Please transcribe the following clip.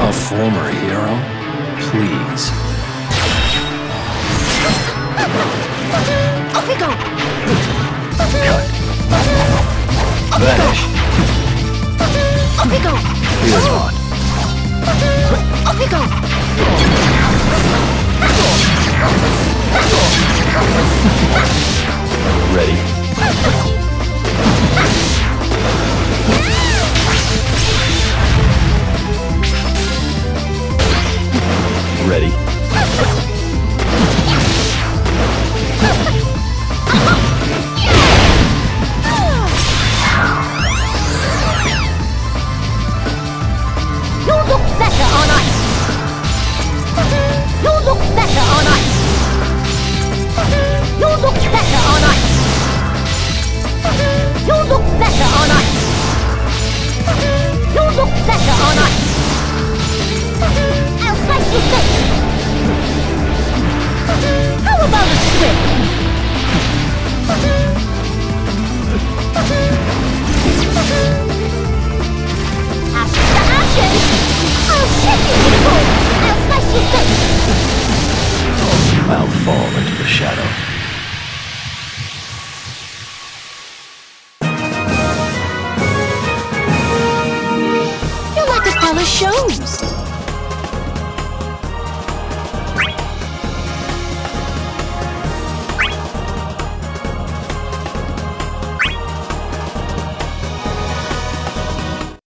A former hero? Please. Off we go! Cut. Vanish. Off we go! Here's one. Off we go! Ready?